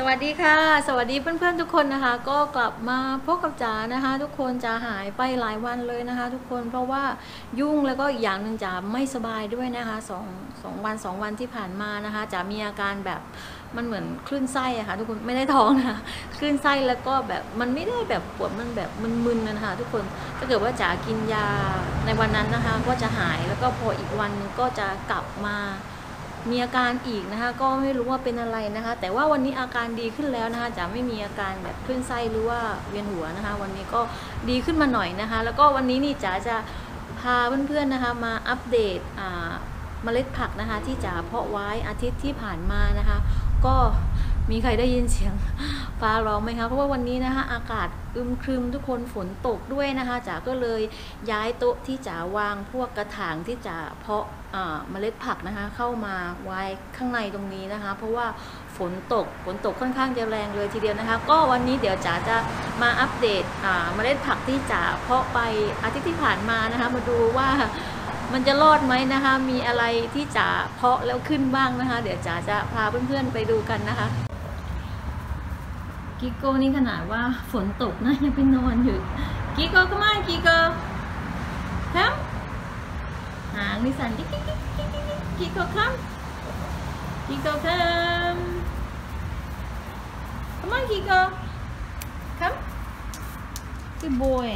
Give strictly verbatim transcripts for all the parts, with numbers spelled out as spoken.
วัสดีค่ะสวัสดีเพื่อนๆทุกคนนะคะก็กลับมาพบกับจ๋านะคะทุกคนจ๋าหายไปหลายวันเลยนะคะทุกคนเพราะว่ายุ่งแล้วก็อีกอย่างหนึ่งจ๋าไม่สบายด้วยนะคะสองสองวันสองวันที่ผ่านมานะคะจ๋ามีอาการแบบมันเหมือนคลื่นไส้อะค่ะทุกคนไม่ได้ท้องนะคลื่นไส้แล้วก็แบบมันไม่ได้แบบปวดมันแบบมึนๆนะคะทุกคนถ้าเกิดว่าจ๋ากินยาในวันนั้นนะคะก็จะหายแล้วก็พออีกวันนึงก็จะกลับมามีอาการอีกนะคะก็ไม่รู้ว่าเป็นอะไรนะคะแต่ว่าวันนี้อาการดีขึ้นแล้วนะคะจะไม่มีอาการแบบคลื่นไส้หรือว่าเวียนหัวนะคะวันนี้ก็ดีขึ้นมาหน่อยนะคะแล้วก็วันนี้นี่จ๋าจะพาเพื่อนๆนะคะมาอัปเดตอ่าเมล็ดผักนะคะที่จ๋าเพาะไว้อาทิตย์ที่ผ่านมานะคะก็มีใครได้ยินเสียงฟ้าร้องไหมคะเพราะว่าวันนี้นะคะอากาศอึมครึมทุกคนฝนตกด้วยนะคะจ๋าก็เลยย้ายโต๊ะที่จ๋าวางพวกกระถางที่จ๋าเพาะเมล็ดผักนะคะเข้ามาไว้ข้างในตรงนี้นะคะเพราะว่าฝนตกฝนตกค่อนข้างจะแรงเลยทีเดียวนะคะก็วันนี้เดี๋ยวจ๋าจะมาอัปเดตเมล็ดผักที่จ๋าเพาะไปอาทิตย์ที่ผ่านมานะคะมาดูว่ามันจะรอดไหมนะคะมีอะไรที่จ๋าเพาะแล้วขึ้นบ้างนะคะเดี๋ยวจ๋าจะพาเพื่อนๆไปดูกันนะคะกิโก้นี่ขนาดว่าฝนตกนะยังไปนอนอยู่กิโก้ก็มากิโก้ครับหางนิสันกิ๊กกิ๊กกิ๊กกิ๊กกิ๊กกิโก้ครับกิโก้ครับ come on กิโก้ come good boy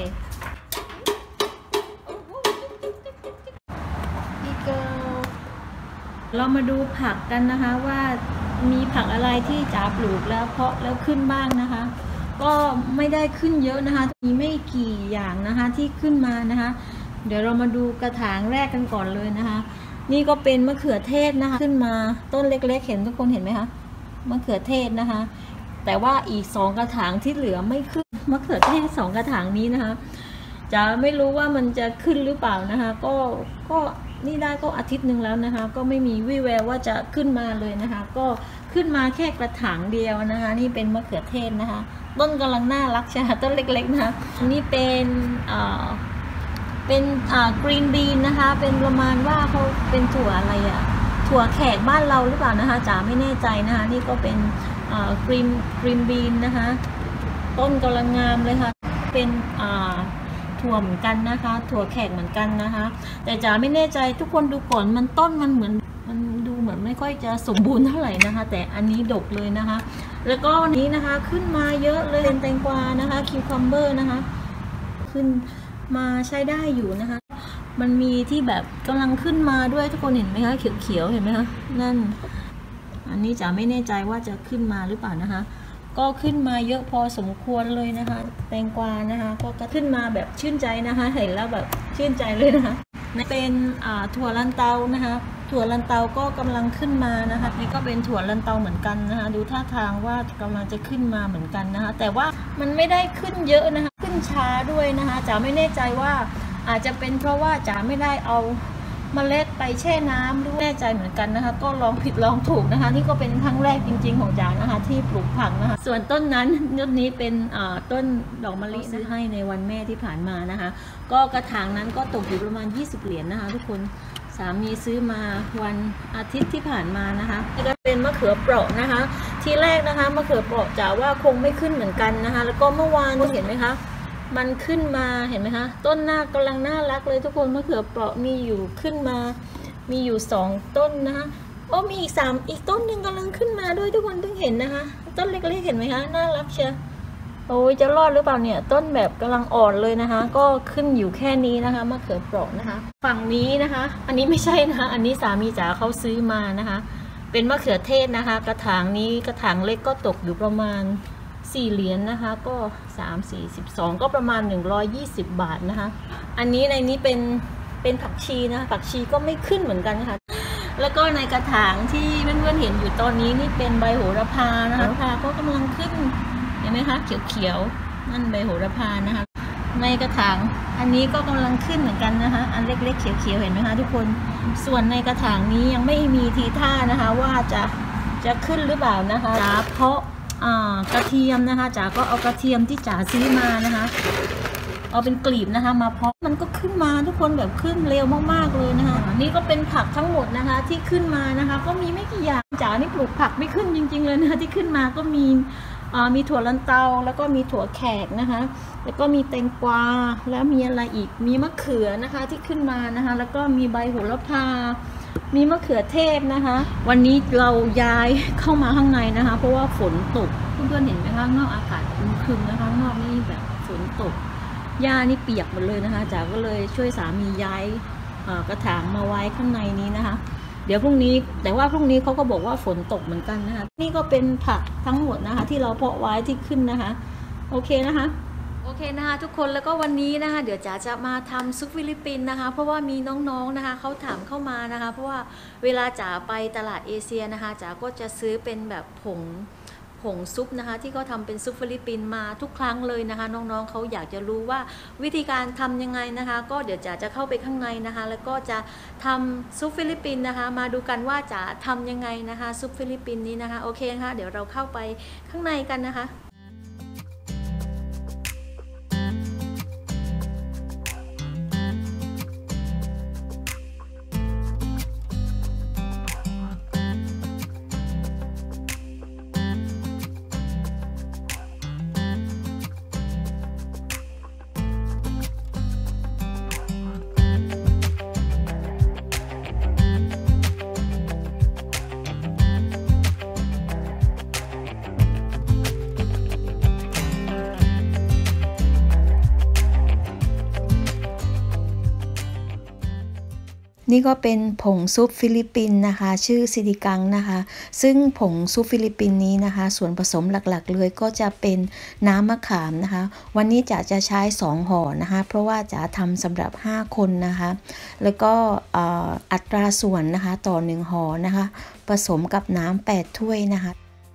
กิโก้เรามาดูผักกันนะคะว่ามีผักอะไรที่จ๋าปลูกแล้วเพาะแล้วขึ้นบ้างนะคะก็ไม่ได้ขึ้นเยอะนะคะมีไม่กี่อย่างนะคะที่ขึ้นมานะคะเดี๋ยวเรามาดูกระถางแรกกันก่อนเลยนะคะนี่ก็เป็นมะเขือเทศนะคะขึ้นมาต้นเล็กๆเห็นทุกคนเห็นไหมคะมะเขือเทศนะคะแต่ว่าอีกสองกระถางที่เหลือไม่ขึ้นมะเขือเทศสองกระถางนี้นะคะจะไม่รู้ว่ามันจะขึ้นหรือเปล่านะคะก็ก็นี่ได้ก็อาทิตย์หนึ่งแล้วนะคะก็ไม่มีวี่แววว่าจะขึ้นมาเลยนะคะก็ขึ้นมาแค่กระถางเดียวนะคะนี่เป็นมะเขือเทศนะคะต้นกำลังน่ารักใช่ไหมต้นเล็กๆนะคะนี่เป็นอ่าเป็นอ่ากรีนบีนนะคะเป็นประมาณว่าเขาเป็นถั่วอะไรอะถั่วแขกบ้านเราหรือเปล่านะคะจ๋าไม่แน่ใจนะคะนี่ก็เป็นอ่ากรีนกรีนบีนนะคะต้นกำลังงามเลยค่ะเป็นอ่าถั่วเหมือนกันนะคะถั่วแขกเหมือนกันนะคะแต่จ๋าไม่แน่ใจทุกคนดูก่อนมันต้นมันเหมือนมันดูเหมือนไม่ค่อยจะสมบูรณ์เท่าไหร่นะคะแต่อันนี้ดกเลยนะคะแล้วก็วันนี้นะคะขึ้นมาเยอะเลยเป็นแตงกวานะคะคิวคัมเบอร์นะคะขึ้นมาใช้ได้อยู่นะคะมันมีที่แบบกำลังขึ้นมาด้วยทุกคนเห็นไหมคะเขียวๆเห็นไหมคะนั่นอันนี้จ๋าไม่แน่ใจว่าจะขึ้นมาหรือเปล่านะคะก็ขึ้นมาเยอะพอสมควรเลยนะคะแตงกวานะคะก็ขึ้นมาแบบชื่นใจนะคะเห็นแล้วแบบชื่นใจเลยนะคะเป็นถั่วลันเตานะคะถั่วลันเตาก็กำลังขึ้นมานะคะนี่ก็เป็นถั่วลันเตาเหมือนกันนะคะดูท่าทางว่ากำลังจะขึ้นมาเหมือนกันนะคะแต่ว่ามันไม่ได้ขึ้นเยอะนะคะขึ้นช้าด้วยนะคะจ๋าไม่แน่ใจว่าอาจจะเป็นเพราะว่าจ๋าไม่ได้เอาเมล็ดไปแช่น้ำด้วยแน่ใจเหมือนกันนะคะก็ลองผิดลองถูกนะคะนี่ก็เป็นครั้งแรกจริงๆของจ๋านะคะที่ปลูกผักนะคะส่วนต้นนั้นต้นนี้เป็นต้นดอกมะลิซื้อให้ในวันแม่ที่ผ่านมานะคะก็กระถางนั้นก็ตกอยู่ประมาณยี่สิบเหรียญนะคะทุกคนสามีซื้อมาวันอาทิตย์ที่ผ่านมานะคะนี่ก็เป็นมะเขือเปราะนะคะทีแรกนะคะมะเขือเปราะจ๋าว่าคงไม่ขึ้นเหมือนกันนะคะแล้วก็เมื่อวานเห็นไหมคะมันขึ้นมาเห็นไหมคะต้นหน้ากำลังน่ารักเลยทุกคนมะเขือเปราะมีอยู่ขึ้นมามีอยู่สองต้นนะคะโอ้มีอีกสามอีกต้นหนึ่งกำลังขึ้นมาด้วยทุกคนเพิ่งเห็นนะคะต้นเล็กๆเห็นไหมคะน่ารักเชียวโอ้ยจะรอดหรือเปล่าเนี่ยต้นแบบกำลังอ่อนเลยนะคะก็ขึ้นอยู่แค่นี้นะคะมะเขือเปราะนะคะฝั่งนี้นะคะอันนี้ไม่ใช่นะคะอันนี้สามีจ๋าเขาซื้อมานะคะเป็นมะเขือเทศนะคะกระถางนี้กระถางเล็กก็ตกอยู่ประมาณสี่เหรียญ น, นะคะก็สาม สี่ สิบสองก็ประมาณหนึ่งร้อยยี่สิบบาทนะคะอันนี้ในนี้เป็นเป็นผักชีนะคะผักชีก็ไม่ขึ้นเหมือนกันค่ะแล้วก็ในกระถางที่เพื่อนๆเห็นอยู่ตอนนี้นี่เป็นใบโหระพานะคะโหระพาก็กำลังขึ้นเห็นไหมคะเขียวๆนั่นใบโหระพานะคะในกระถางอันนี้ก็กำลังขึ้นเหมือนกันนะคะอันเล็กๆเขียวๆเห็นไหมคะทุกคนส่วนในกระถางนี้ยังไม่มีทีท่านะคะว่าจะจะขึ้นหรือเปล่านะคะเพราะกระเทียมนะคะจ๋าก็เอากระเทียมที่จ๋าซื้อมานะคะเอาเป็นกลีบนะคะมาเพาะมันก็ขึ้นมาทุกคนแบบขึ้นเร็วมากๆเลยนะคะนี่ก็เป็นผักทั้งหมดนะคะที่ขึ้นมานะคะก็มีไม่กี่อย่างจ๋านี่ปลูกผักไม่ขึ้นจริงๆเลยนะคะที่ขึ้นมาก็มีมีถั่วลันเตาแล้วก็มีถั่วแขกนะคะแล้วก็มีแตงกวาแล้วมีอะไรอีกมีมะเขือนะคะที่ขึ้นมานะคะแล้วก็มีใบโหระพามีมะเขือเทศนะคะวันนี้เราย้ายเข้ามาข้างในนะคะเพราะว่าฝนตกเพื่อนๆเห็นไหมคะนอกอากาศครึ้มๆนะคะนอกนี่แบบฝนตกหญ้านี่เปียกหมดเลยนะคะจ๋าก็เลยช่วยสามีย้ายกระถางมาไว้ข้างในนี้นะคะเดี๋ยวพรุ่งนี้แต่ว่าพรุ่งนี้เขาก็บอกว่าฝนตกเหมือนกันนะคะนี่ก็เป็นผักทั้งหมดนะคะที่เราเพาะไว้ที่ขึ้นนะคะโอเคนะคะโอเคนะคะทุกคนแล้วก็วันนี้นะคะเดี๋ยวจ๋าจะมาทำซุปฟิลิปปินส์นะคะเพราะว่ามีน้องๆนะคะเขาถามเข้ามานะคะเพราะว่าเวลาจ๋าไปตลาดเอเชียนะคะจ๋าก็จะซื้อเป็นแบบผงผงซุปนะคะที่เขาทำเป็นซุปฟิลิปปินส์มาทุกครั้งเลยนะคะน้องๆเขาอยากจะรู้ว่าวิธีการทำยังไงนะคะก็เดี๋ยวจ๋าจะเข้าไปข้างในนะคะแล้วก็จะทำซุปฟิลิปปินส์นะคะมาดูกันว่าจ๋าทำยังไงนะคะซุปฟิลิปปินส์นี้นะคะโอเคนะคะเดี๋ยวเราเข้าไปข้างในกันนะคะนี่ก็เป็นผงซุปฟิลิปปินส์นะคะชื่อซิดิกังนะคะซึ่งผงซุปฟิลิปปินส์นี้นะคะส่วนผสมหลักๆเลยก็จะเป็นน้ำมะขามนะคะวันนี้จ๋าจะใช้สองห่อนะคะเพราะว่าจ๋าทำสำหรับห้าคนนะคะแล้วก็อัตราส่วนนะคะต่อหนึ่งห่อนะคะผสมกับน้ำแปดถ้วยนะคะ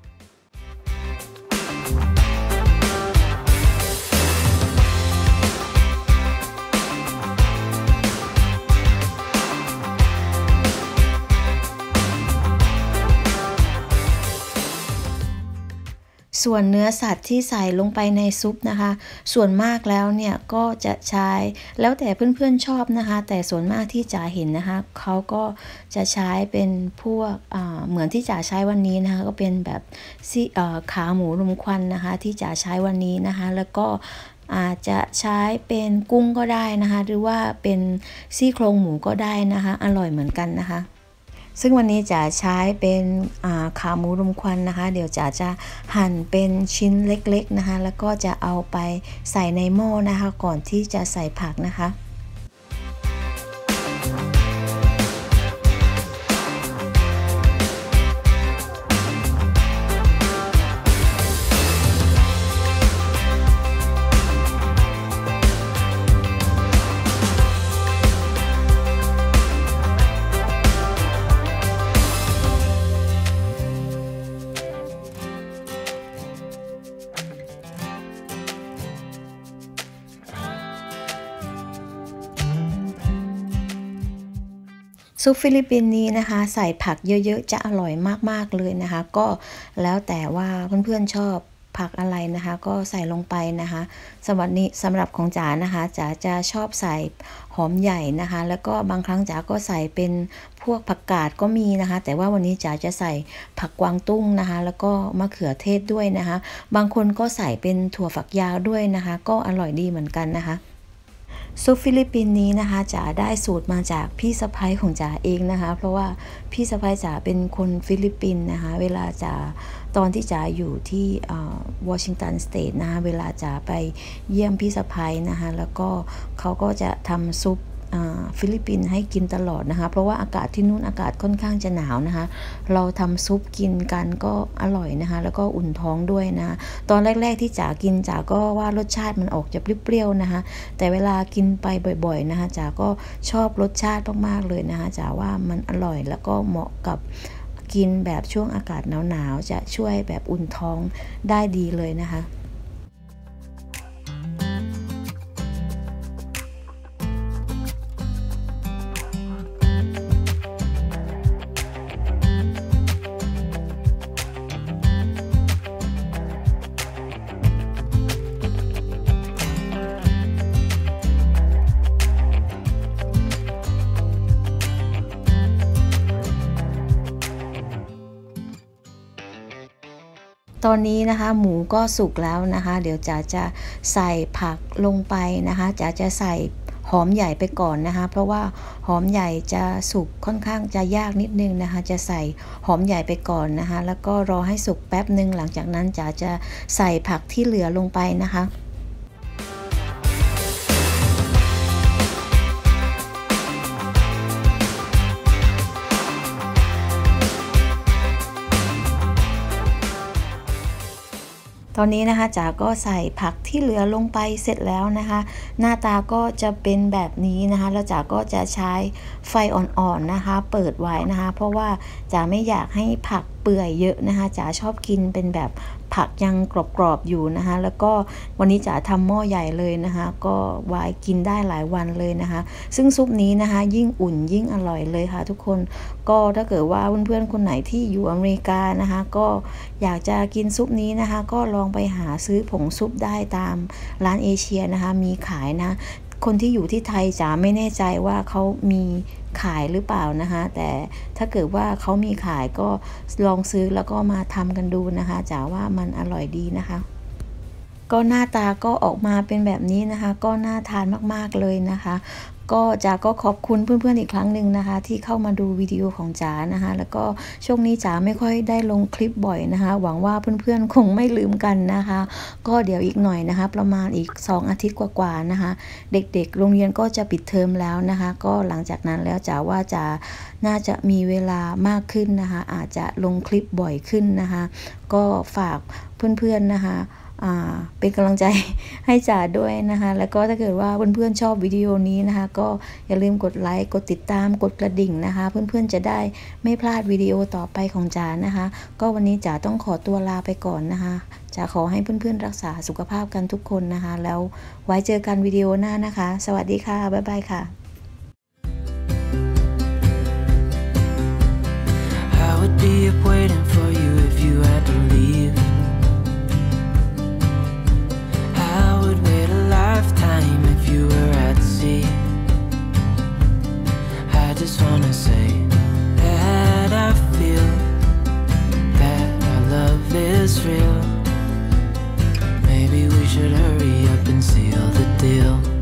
ส่วนเนื้อสัตว์ที่ใส่ลงไปในซุปนะคะส่วนมากแล้วเนี่ยก็จะใช้แล้วแต่เพื่อนๆชอบนะคะแต่ส่วนมากที่จ๋าเห็นนะคะเขาก็จะใช้เป็นพวกเหมือนที่จ๋าใช้วันนี้นะคะก็เป็นแบบขาหมูรมควันนะคะที่จ๋าใช้วันนี้นะคะแล้วก็อาจจะใช้เป็นกุ้งก็ได้นะคะหรือว่าเป็นซี่โครงหมูก็ได้นะคะอร่อยเหมือนกันนะคะซึ่งวันนี้จ๋าใช้เป็นขาหมูรมควันนะคะเดี๋ยวจ๋าจะหั่นเป็นชิ้นเล็กๆนะคะแล้วก็จะเอาไปใส่ในหม้อนะคะก่อนที่จะใส่ผักนะคะ ซุปฟิลิปปินส์นี้นะคะใส่ผักเยอะๆจะอร่อยมากๆเลยนะคะก็แล้วแต่ว่าเพื่อนๆชอบผักอะไรนะคะก็ใส่ลงไปนะคะสำหรับนี้สำหรับของจ๋านะคะจ๋าจะชอบใส่หอมใหญ่นะคะแล้วก็บางครั้งจ๋าก็ใส่เป็นพวกผักกาดก็มีนะคะแต่ว่าวันนี้จ๋าจะใส่ผักกวางตุ้งนะคะแล้วก็มะเขือเทศด้วยนะคะบางคนก็ใส่เป็นถั่วฝักยาวด้วยนะคะก็อร่อยดีเหมือนกันนะคะซุปฟิลิปปินส์นี้นะคะจ๋าได้สูตรมาจากพี่สะใภ้ของจ๋าเองนะคะเพราะว่าพี่สะใภ้จ๋าเป็นคนฟิลิปปินส์นะคะเวลาจ๋าตอนที่จ๋าอยู่ที่วอชิงตันสเตทนะคะเวลาจ๋าไปเยี่ยมพี่สะใภ้นะคะแล้วก็เขาก็จะทำซุปฟิลิปปินส์ให้กินตลอดนะคะเพราะว่าอากาศที่นู่นอากาศค่อนข้างจะหนาวนะคะเราทำซุปกินกันก็อร่อยนะคะแล้วก็อุ่นท้องด้วยนะตอนแรกๆที่จ๋ากินจ๋าก็ว่ารสชาติมันออกจะเปรี้ยวๆนะคะแต่เวลากินไปบ่อยๆนะคะจ๋าก็ชอบรสชาติมากๆเลยนะคะจ๋าว่ามันอร่อยแล้วก็เหมาะกับกินแบบช่วงอากาศหนาวๆจะช่วยแบบอุ่นท้องได้ดีเลยนะคะตอนนี้นะคะหมูก็สุกแล้วนะคะเดี๋ยวจ๋าจะใส่ผักลงไปนะคะจ๋าจะใส่หอมใหญ่ไปก่อนนะคะเพราะว่าหอมใหญ่จะสุกค่อนข้างจะยากนิดนึงนะคะจะใส่หอมใหญ่ไปก่อนนะคะแล้วก็รอให้สุกแป๊บนึงหลังจากนั้นจ๋าจะใส่ผักที่เหลือลงไปนะคะตอนนี้นะคะจ๋าก็ใส่ผักที่เหลือลงไปเสร็จแล้วนะคะหน้าตาก็จะเป็นแบบนี้นะคะแล้วจ๋าก็จะใช้ไฟอ่อนๆนะคะเปิดไว้นะคะเพราะว่าจ๋าไม่อยากให้ผักเปื่อยเยอะนะคะจ๋าชอบกินเป็นแบบผักยังกรอบๆอยู่นะคะแล้วก็วันนี้จ๋าทำหม้อใหญ่เลยนะคะก็ไว้กินได้หลายวันเลยนะคะซึ่งซุปนี้นะคะยิ่งอุ่นยิ่งอร่อยเลยค่ะทุกคนก็ถ้าเกิดว่าเพื่อนๆคนไหนที่อยู่อเมริกานะคะก็อยากจะกินซุปนี้นะคะก็ลองไปหาซื้อผงซุปได้ตามร้านเอเชียนะคะมีขายนะคนที่อยู่ที่ไทยจ๋าไม่แน่ใจว่าเขามีขายหรือเปล่านะคะแต่ถ้าเกิดว่าเขามีขายก็ลองซื้อแล้วก็มาทำกันดูนะคะจ๋าว่ามันอร่อยดีนะคะก็หน้าตาก็ออกมาเป็นแบบนี้นะคะก็น่าทานมากๆเลยนะคะก็จ๋าก็ขอบคุณเพื่อนๆอีกครั้งหนึ่งนะคะที่เข้ามาดูวิดีโอของจ๋านะคะแล้วก็ช่วงนี้จ๋าไม่ค่อยได้ลงคลิปบ่อยนะคะหวังว่าเพื่อนๆคงไม่ลืมกันนะคะก็เดี๋ยวอีกหน่อยนะคะประมาณอีกสองอาทิตย์กว่าๆนะคะเด็กๆโรงเรียนก็จะปิดเทอมแล้วนะคะก็หลังจากนั้นแล้วจ๋าว่าจ๋าน่าจะมีเวลามากขึ้นนะคะอาจจะลงคลิปบ่อยขึ้นนะคะก็ฝากเพื่อนๆนะคะเป็นกำลังใจให้จ๋าด้วยนะคะแล้วก็ถ้าเกิดว่าเพื่อนๆชอบวิดีโอนี้นะคะก็อย่าลืมกดไลค์กดติดตามกดกระดิ่งนะคะเพื่อนๆจะได้ไม่พลาดวิดีโอต่อไปของจ๋านะคะก็วันนี้จ๋าต้องขอตัวลาไปก่อนนะคะจ๋าขอให้เพื่อนๆรักษาสุขภาพกันทุกคนนะคะแล้วไว้เจอกันวิดีโอหน้านะคะสวัสดีค่ะบ๊ายบายค่ะ I would be up waiting for you if you had to leave. If you were at sea, I just wanna say that I feel that our love is real. Maybe we should hurry up and seal the deal.